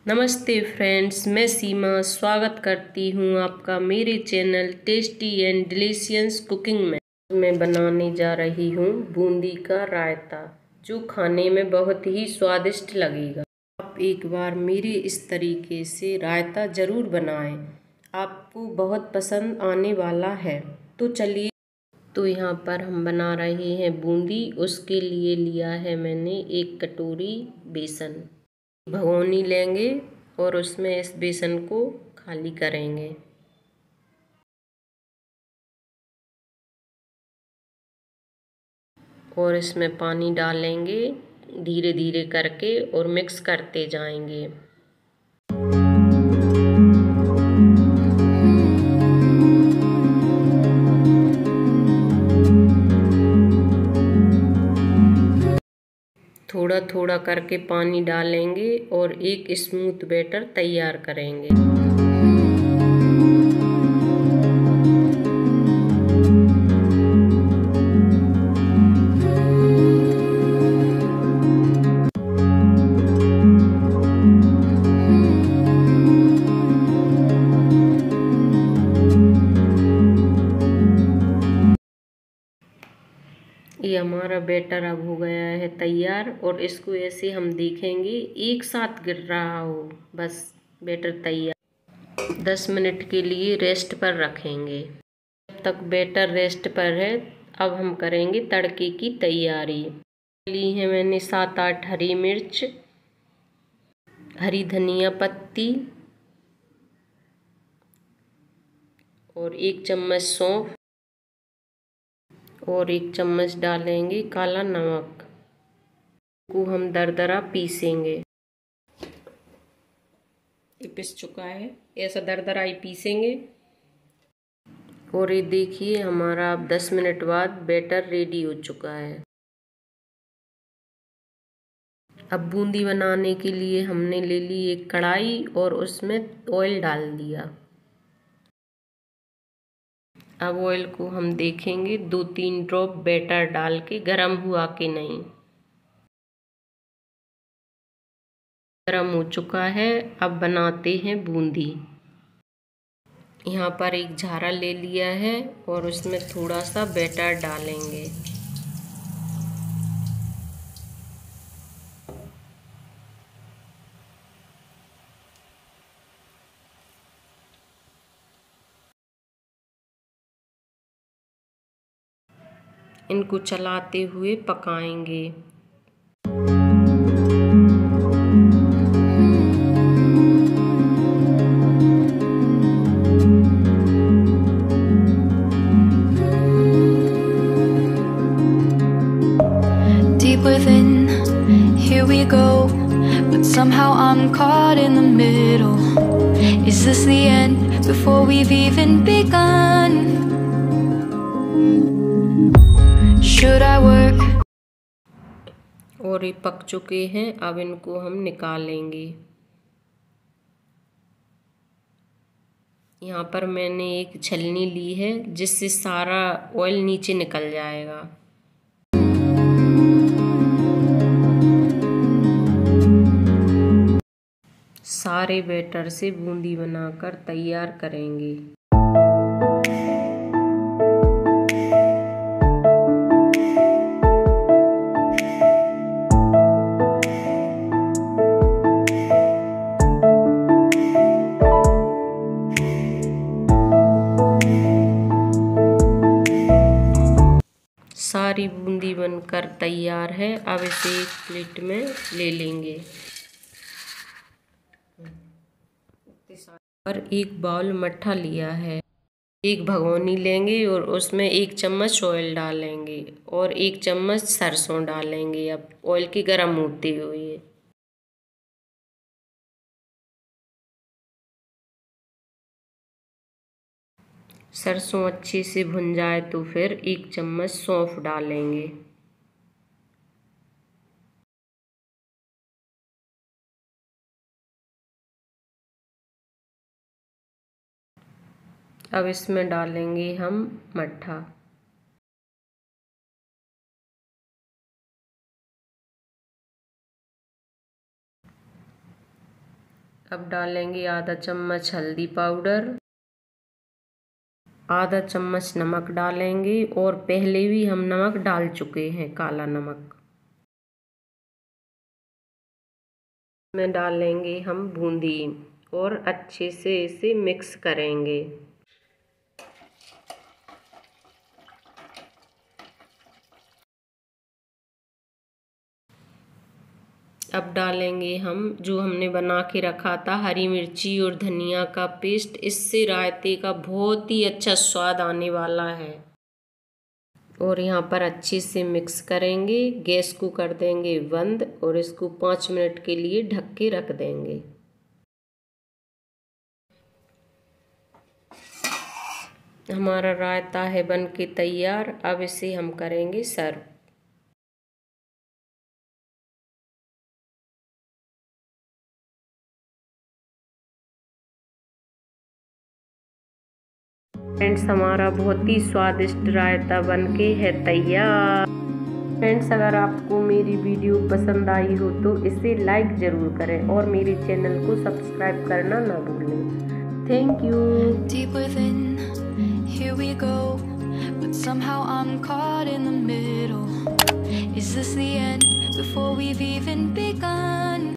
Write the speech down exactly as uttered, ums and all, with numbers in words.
नमस्ते फ्रेंड्स, मैं सीमा स्वागत करती हूँ आपका मेरे channel tasty and delicious cooking में। मैं बनाने जा रही हूँ बूंदी का रायता, जो खाने में बहुत ही स्वादिष्ट लगेगा। आप एक बार मेरे इस तरीके से रायता ज़रूर बनाएं, आपको बहुत पसंद आने वाला है। तो चलिए, तो यहाँ पर हम बना रहे हैं बूंदी। उसके लिए लिया है मैंने एक कटोरी बेसन। भगोनी लेंगे और उसमें इस बेसन को खाली करेंगे। और इसमें पानी डालेंगे धीरे धीरे करके और मिक्स करते जाएंगे। थोड़ा थोड़ा करके पानी डालेंगे और एक स्मूथ बैटर तैयार करेंगे। ये हमारा बैटर अब हो गया है तैयार, और इसको ऐसे हम देखेंगे एक साथ गिर रहा हो, बस बैटर तैयार। दस मिनट के लिए रेस्ट पर रखेंगे। जब तक बैटर रेस्ट पर है, अब हम करेंगे तड़के की तैयारी। ली है मैंने सात आठ हरी मिर्च, हरी धनिया पत्ती और एक चम्मच सौंफ, और एक चम्मच डालेंगे काला नमक को हम दरदरा पीसेंगे। ये पिस चुका है, ऐसा दरदरा ही पीसेंगे। और ये देखिए, हमारा अब दस मिनट बाद बैटर रेडी हो चुका है। अब बूंदी बनाने के लिए हमने ले ली एक कढ़ाई और उसमें ऑयल डाल दिया। अब ऑयल को हम देखेंगे दो तीन ड्रॉप बैटर डाल के गरम हुआ कि नहीं। गरम हो चुका है। अब बनाते हैं बूंदी। यहाँ पर एक झारा ले लिया है और उसमें थोड़ा सा बैटर डालेंगे। इनको चलाते हुए पकाएंगे। Deep within, here we go, but somehow I'm caught in the middle. Is this the end before we've even begun? Should I work? और ये पक चुके हैं, अब इनको हम निकालेंगे। यहाँ पर मैंने एक छलनी ली है जिससे सारा ऑयल नीचे निकल जाएगा। सारे बैटर से बूंदी बनाकर तैयार करेंगे। सारी बूंदी बनकर तैयार है। अब इसे एक प्लेट में ले लेंगे। और एक बाउल मट्ठा लिया है। एक भगोनी लेंगे और उसमें एक चम्मच ऑयल डालेंगे और एक चम्मच सरसों डालेंगे। अब ऑयल के गर्म होते हुए सरसों अच्छे से भुन जाए तो फिर एक चम्मच सौंफ डालेंगे। अब इसमें डालेंगे हम मट्ठा। अब डालेंगे आधा चम्मच हल्दी पाउडर, आधा चम्मच नमक डालेंगे और पहले भी हम नमक डाल चुके हैं, काला नमक। में डालेंगे हम बूंदी और अच्छे से इसे मिक्स करेंगे। अब डालेंगे हम जो हमने बना के रखा था हरी मिर्ची और धनिया का पेस्ट। इससे रायते का बहुत ही अच्छा स्वाद आने वाला है। और यहाँ पर अच्छे से मिक्स करेंगे। गैस को कर देंगे बंद और इसको पाँच मिनट के लिए ढक के रख देंगे। हमारा रायता है बन के तैयार। अब इसे हम करेंगे सर्व। फ्रेंड्स, हमारा बहुत ही स्वादिष्ट रायता बनके है तैयार। फ्रेंड्स, अगर आपको मेरी वीडियो पसंद आई हो तो इसे लाइक ज़रूर करें और मेरे चैनल को सब्सक्राइब करना ना भूलें। Thank you. Deep within, here we go, but somehow I'm caught in the middle. Is this the end before we've even begun?